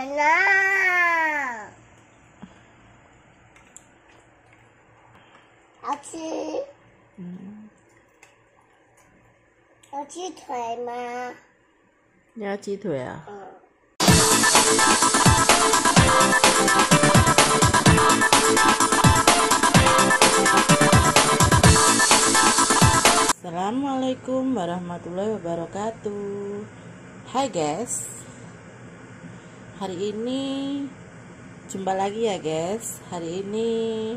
呢？要吃要鸡腿吗？ 要鸡腿啊？Assalamualaikum warahmatullahi wabarakatuh. Hai guys, hari ini jumpa lagi ya guys. Hari ini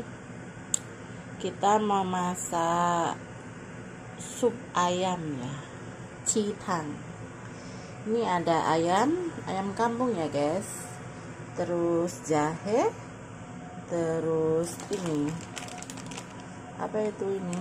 kita mau masak sup ayam ya, citang. Ini ada ayam kampung ya guys, terus jahe, terus ini apa itu ini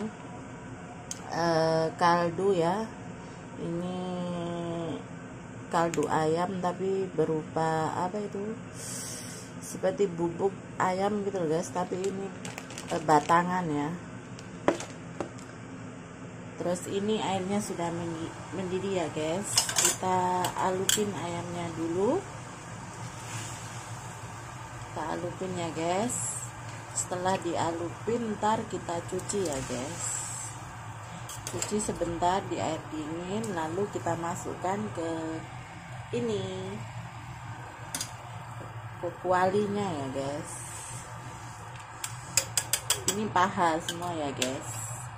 kaldu ya. Ini kaldu ayam tapi berupa apa itu, seperti bubuk ayam gitu loh guys, tapi ini batangan ya. Terus ini airnya sudah mendidih ya guys. Kita alupin ayamnya dulu, kita alupin ya guys. Setelah dialupin ntar kita cuci ya guys, cuci sebentar di air dingin, lalu kita masukkan ke ini, ke kualinya ya guys. Ini paha semua ya guys.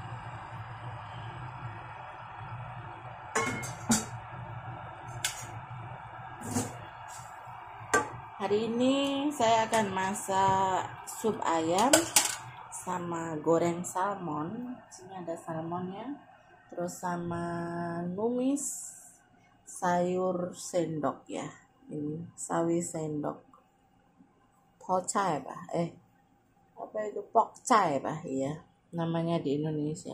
Hari ini saya akan masak sup ayam sama goreng salmon. Sini ada salmonnya, terus sama numis sayur sendok ya. Ini sawi sendok, pocai pak, apa itu, pokcai pak, iya namanya di Indonesia.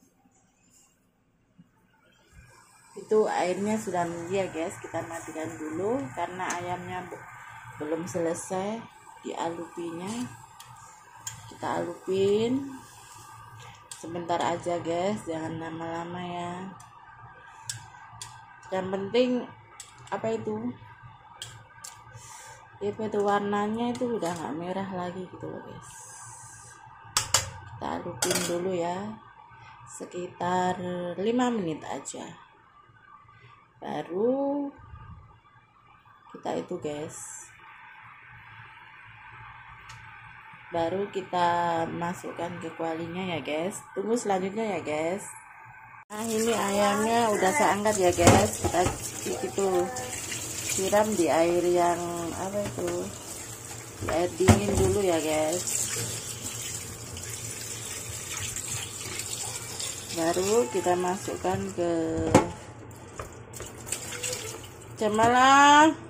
Itu airnya sudah mendidih ya guys. Kita matikan dulu karena ayamnya belum selesai dialupinya. Kita alupin sebentar aja guys, jangan lama-lama ya. Yang penting apa itu warnanya itu udah nggak merah lagi gitu loh guys. Kita alupin dulu ya, sekitar 5 menit aja, baru kita itu guys, baru kita masukkan ke kualinya ya guys. Tunggu selanjutnya ya guys. Nah ini ayamnya udah saya angkat ya guys. Kita itu siram di air yang apa itu, di air dingin dulu ya guys. Baru kita masukkan ke cemala.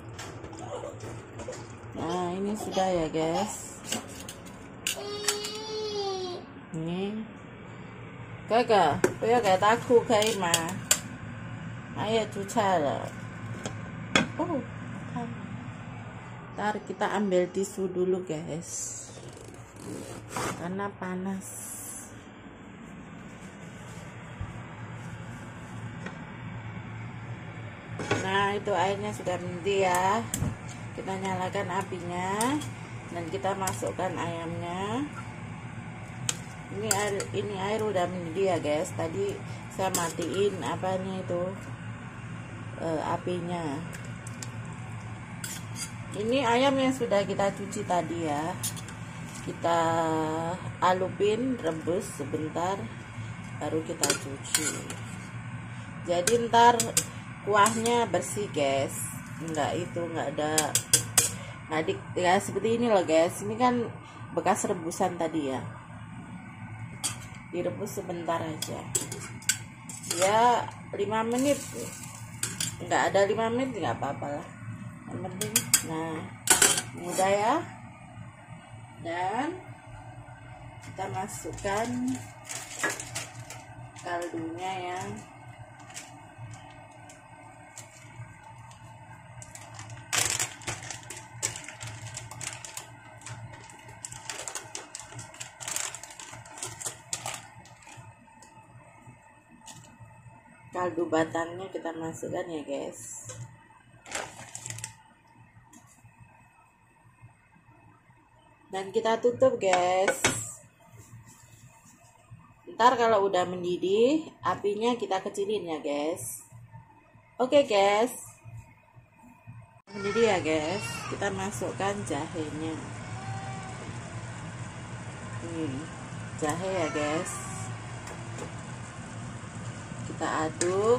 Nah ini sudah ya guys. Ini kakak, bữa kayak taku kayak mah, ayah cuci. Oh, ntar kita ambil tisu dulu guys, karena panas. Nah itu airnya sudah mendidih ya. Kita nyalakan apinya dan kita masukkan ayamnya. Ini air udah mendidih ya guys. Tadi saya matiin apanya itu, apinya. Ini ayam yang sudah kita cuci tadi ya, kita alupin, rebus sebentar, baru kita cuci. Jadi ntar kuahnya bersih guys, nggak ada ya seperti ini loh guys. Ini kan bekas rebusan tadi ya, direbus sebentar aja ya, 5 menit, nggak ada 5 menit nggak apa-apa lah, yang penting nah mudah ya. Dan kita masukkan kaldunya ya. Kaldu batangnya kita masukkan ya guys. Dan kita tutup guys. Ntar kalau udah mendidih, apinya kita kecilin ya guys. Oke guys, mendidih ya guys. Kita masukkan jahenya. Jahe ya guys. Kita aduk.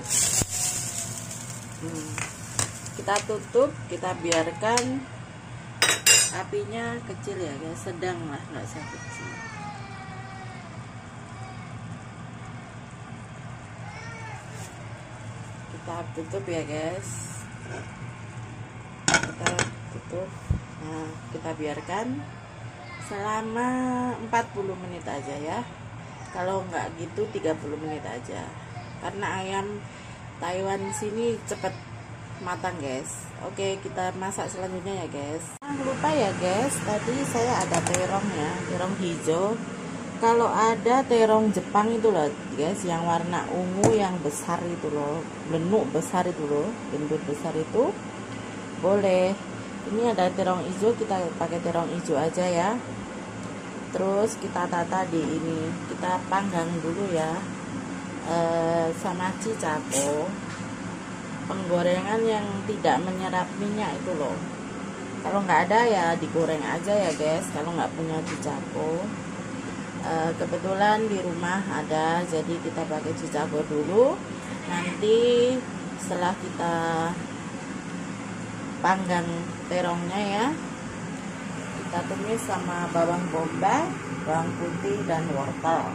Kita tutup, kita biarkan apinya kecil ya guys, sedang lah, nggak usah kecil. Kita tutup ya guys. Kita tutup. Nah, kita biarkan selama 40 menit aja ya. Kalau nggak gitu 30 menit aja. Karena ayam Taiwan sini cepet matang guys. Oke, kita masak selanjutnya ya guys. Jangan lupa ya guys, tadi saya ada terong ya, terong hijau. Kalau ada terong Jepang itu loh guys, yang warna ungu yang besar itu loh, benuk besar itu loh, gendut besar itu boleh. Ini ada terong hijau, kita pakai terong hijau aja ya. Terus kita tata di ini, kita panggang dulu ya, sama cicako. Penggorengan yang tidak menyerap minyak itu loh. Kalau nggak ada ya digoreng aja ya guys. Kalau nggak punya cicako, kebetulan di rumah ada, jadi kita pakai cicako dulu. Nanti setelah kita panggang terongnya ya, kita tumis sama bawang bombay, bawang putih dan wortel.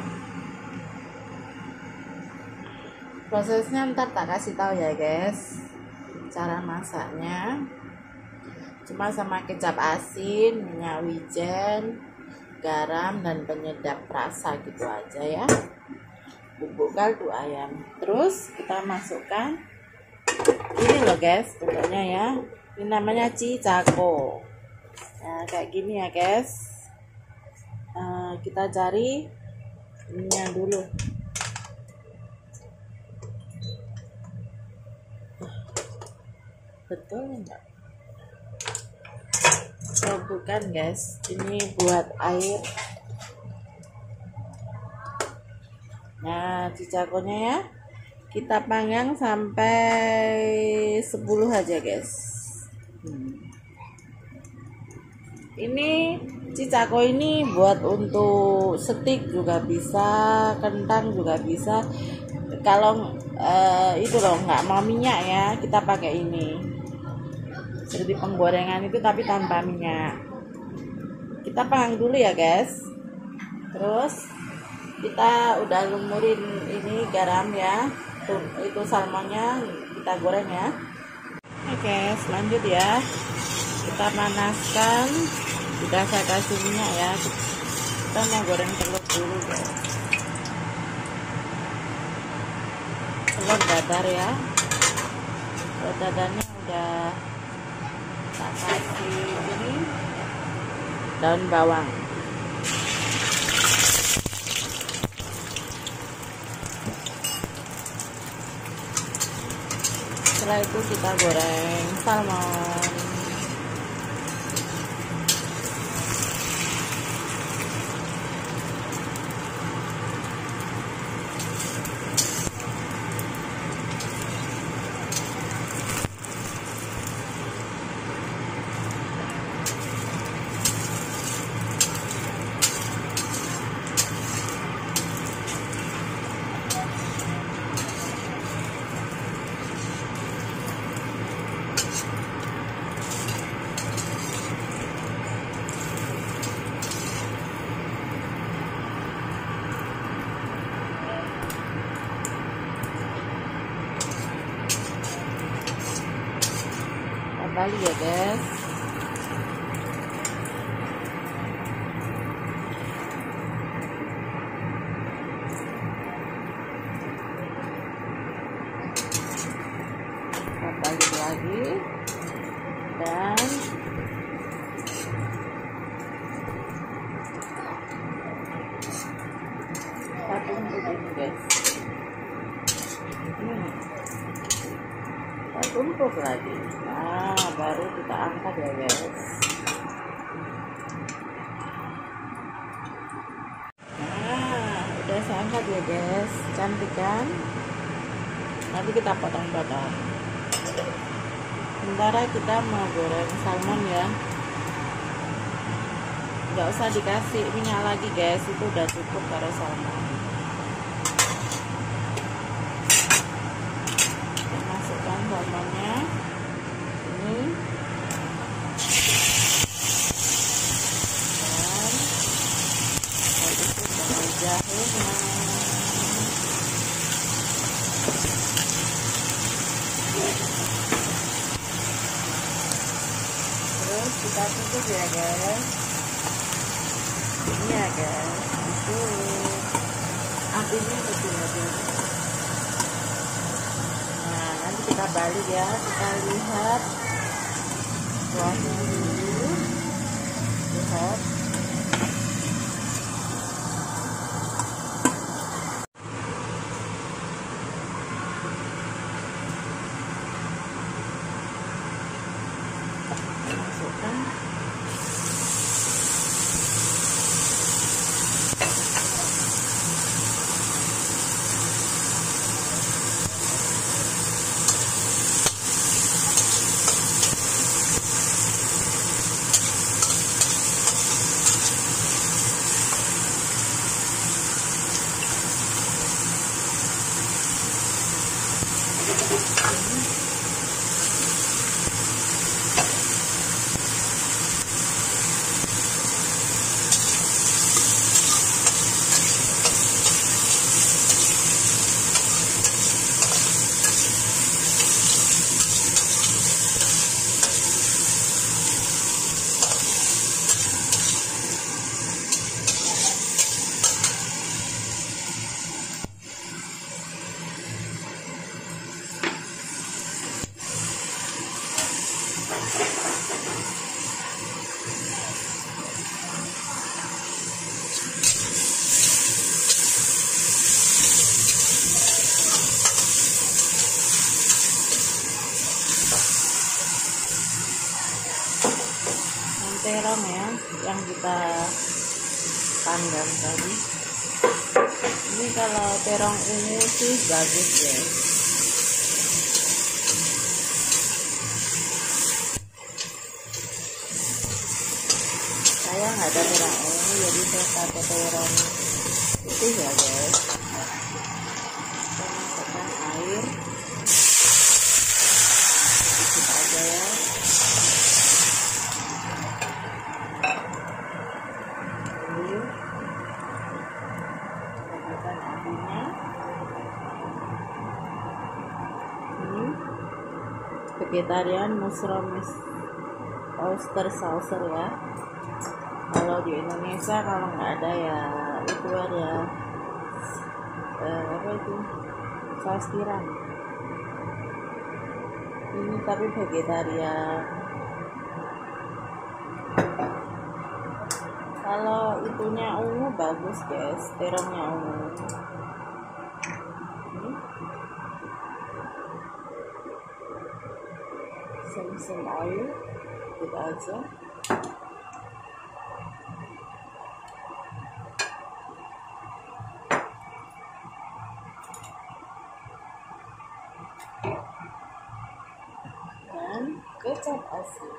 Prosesnya ntar tak kasih tahu ya guys, cara masaknya. Cuma sama kecap asin, minyak wijen, garam dan penyedap rasa gitu aja ya. Bubuk kaldu ayam. Terus kita masukkan ini loh guys, bentuknya ya. Ini namanya cicako. Nah, kayak gini ya guys. Kita cari ininya dulu. Betul enggak? Oh bukan guys, ini buat air. Nah, cicakonya ya, kita panggang sampai 10 aja guys. Ini cicako ini buat untuk stik juga bisa, kentang juga bisa. Kalau itu loh nggak mau minyak ya, kita pakai ini. Seperti penggorengan itu tapi tanpa minyak. Kita panggang dulu ya guys. Terus kita udah lumurin ini garam ya. Itu salmonnya kita goreng ya. Oke, selanjut ya. Kita panaskan. Udah saya kasih minyak ya. Kita mau goreng telur dulu guys. Telur dadar ya. Telur dadarnya udah tak kasih ini daun bawang. Setelah itu kita goreng salmon. Kembali ya guys. Balik lagi dan kita tumpuk ini guys. Kita tumpuk lagi. Nah, baru kita angkat ya guys. angkat ya guys, cantik kan? Nanti kita potong-potong. Sementara kita mau goreng salmon ya. Nggak usah dikasih minyak lagi guys, itu udah cukup para salmon. Kita masukkan salmonnya ini, dan habis itu pakai jahenya. Terus kita tutup ya guys. Ini ya guys, itu apinya kecil aja. Nah, nanti kita balik ya, kita lihat kuahnya dulu. Lihat. Masukkan. Terong ya yang kita panggang tadi. Ini kalau terong ungu sih bagus ya. Saya nggak ada terong ungu, jadi saya pakai terong putih ya guys. Kita masukkan air sedikit aja ya. Vegetarian mushroom oyster saucer ya. Kalau di Indonesia kalau nggak ada ya itu ada apa itu, saus tiram. Ini tapi vegetarian. Kalau itunya ungu bagus guys, terongnya ungu. Sem-sem air gitu aja. Dan kecap asin.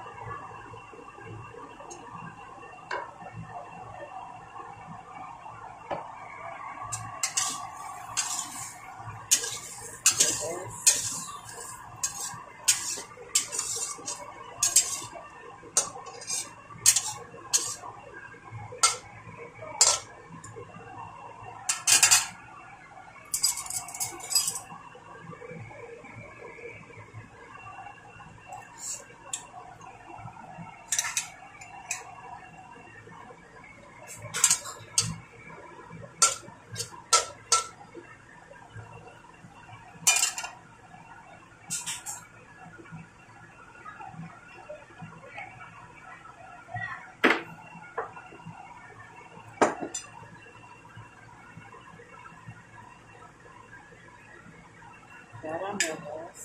Garam ya guys.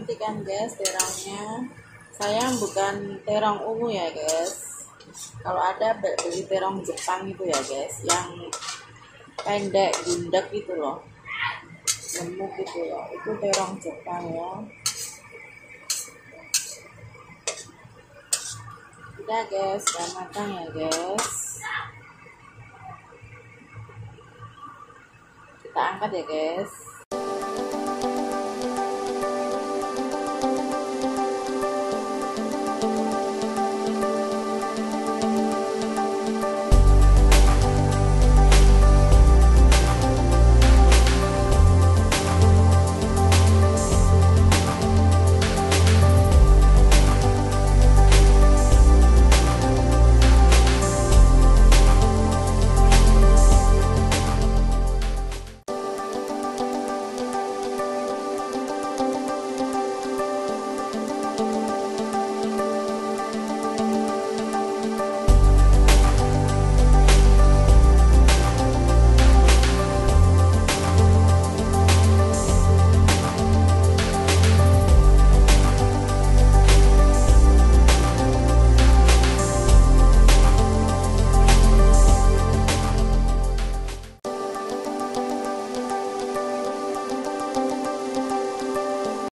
cantik kan guys terongnya. Sayang bukan terong ungu ya guys. Kalau ada beli terong Jepang itu ya guys, yang pendek gundek gitu loh, gemuk gitu loh, itu terong Jepang ya. Udah guys, udah matang ya guys. Kita angkat ya guys.